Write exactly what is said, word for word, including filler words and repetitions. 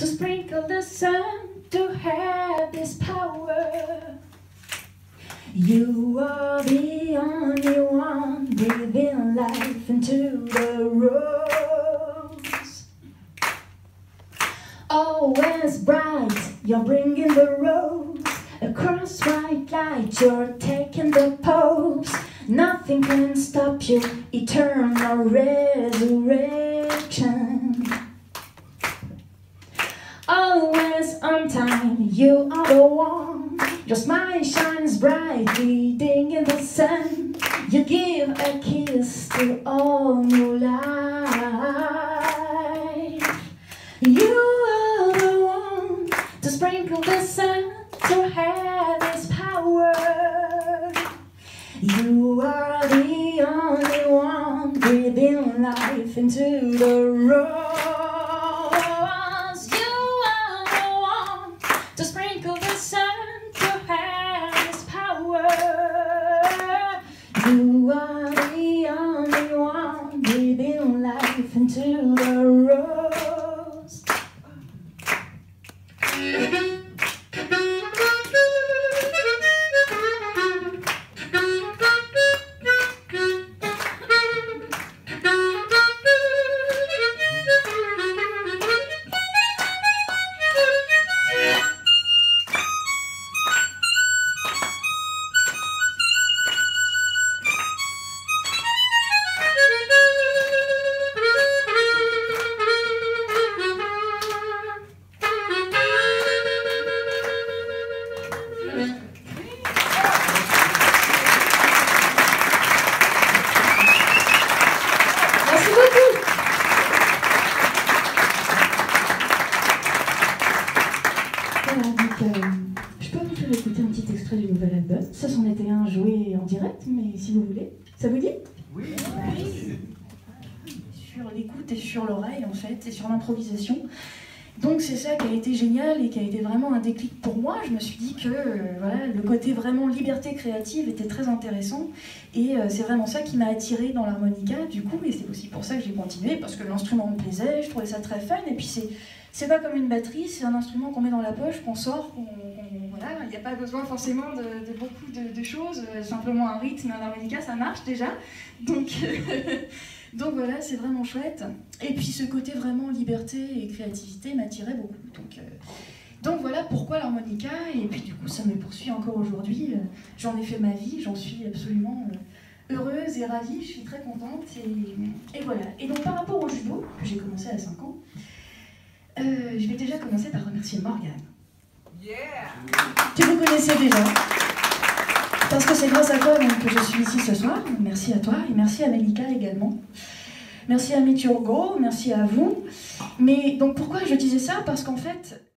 sprinkle the sun, to have this power. You are the only one breathing life into the rose. Always bright, you're bringing the rose. Across white light, you're taking the pose. Nothing can stop you, eternal resurrection. Always on time, you are the one. Your smile shines bright, leading in the sun. You give a kiss to all new life. You are the one to sprinkle the sun, to have this power. You are the only one breathing life into the rose. You are the one to sprinkle the sun, to have this power. You are the only one breathing life into the rose. Merci beaucoup. Voilà, donc, euh, je peux vous faire écouter un petit extrait du nouvel album. Ça, c'en était un joué en direct, mais si vous voulez, ça vous dit? Oui. Oui. Sur l'écoute et sur l'oreille, en fait, et sur l'improvisation. Donc c'est ça qui a été génial et qui a été vraiment un déclic pour moi. Je me suis dit que euh, voilà, le côté vraiment liberté créative était très intéressant et euh, c'est vraiment ça qui m'a attirée dans l'harmonica du coup, et c'est aussi pour ça que j'ai continué, parce que l'instrument me plaisait, je trouvais ça très fun, et puis c'est c'est pas comme une batterie, c'est un instrument qu'on met dans la poche, qu'on sort, qu'on, qu'on, voilà, il n'y a pas besoin forcément de, de beaucoup de, de choses, simplement un rythme, un harmonica ça marche déjà, donc donc voilà, c'est vraiment chouette. Et puis ce côté vraiment liberté et créativité m'attirait beaucoup. Donc, euh, donc voilà pourquoi l'harmonica. Et puis du coup, ça me poursuit encore aujourd'hui. J'en ai fait ma vie, j'en suis absolument euh, heureuse et ravie. Je suis très contente. Et, et voilà. Et donc par rapport au judo, que j'ai commencé à cinq ans, euh, je vais déjà commencer par remercier Morgane. Yeah. Tu vous connaissais déjà. Parce que c'est grâce à toi donc, que je suis ici ce soir. Merci à toi et merci à Melika également. Merci à Meet Your Go, merci à vous. Mais donc pourquoi je disais ça? Parce qu'en fait,